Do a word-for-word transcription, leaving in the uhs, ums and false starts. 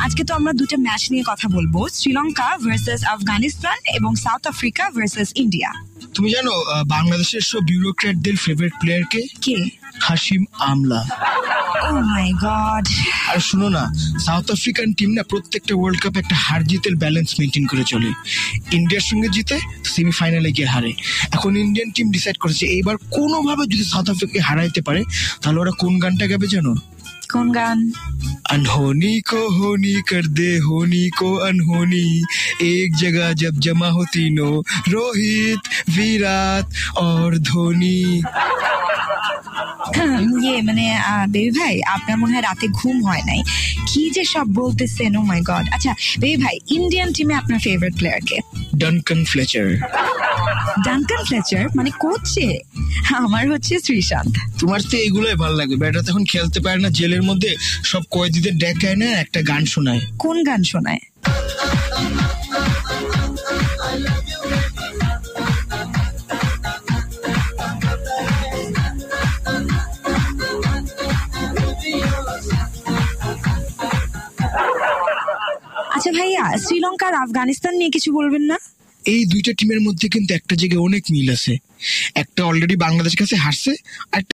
আজকে তো আমরা দুটো ম্যাচ নিয়ে কথা বলবো, শ্রীলঙ্কা ভার্সেস আফগানিস্তান এবং সাউথ আফ্রিকা ভার্সেস ইন্ডিয়া। তুমি জানো বাংলাদেশের সব বিউরোক্র্যাটদের ফেভারিট প্লেয়ার কে? কে? Hashim Amla. Oh my god. আর শুনো না, সাউথ আফ্রিকান টিম না প্রত্যেকটা ওয়ার্ল্ড কাপ একটা হার জিতের ব্যালেন্স মেনটেন করে চলে। ইন্ডিয়ার সঙ্গে জিতে সেমিফাইনালে গিয়ে হারে। এখন ইন্ডিয়ান টিম ডিসাইড করেছে এইবার কোনোভাবে যদি সাউথ আফ্রিকাকে হারাইতে পারে তাহলে ওরা কোন গানটা গাবে জানো? কোন গান? अनहोनी को होनी कर दे, होनी को अनहोनी, एक जगह जब जमा हो तीनों, रोहित, विराट और धोनी। ইয়ে মানে বেবি ভাই, আপনার মনে হয় রাতে ঘুম হয় নাই, কি যে সব বলতেছেন। Oh my god. আচ্ছা বেবি ভাই, ইন্ডিয়ান টিমে আপনার ফেভারিট প্লেয়ার কে? Duncan Fletcher. ডানকান ফ্লেচার মানে কোচ? আমার হচ্ছে শ্রীশান্ত। তোমার তো এগুলোই ভালো লাগে। ব্যাটা তখন খেলতে পারে না, জেলের মধ্যে সব কয়েদিদের ডেকায় না একটা গান শোনায়। কোন গান শোনায়? আচ্ছা ভাইয়া, শ্রীলঙ্কা আর আফগানিস্তান নিয়ে কিছু বলবেন না? এই দুইটা টিমের মধ্যে কিন্তু একটা জায়গায় অনেক মিল আছে। একটা অলরেডি বাংলাদেশের কাছে হারছে, আর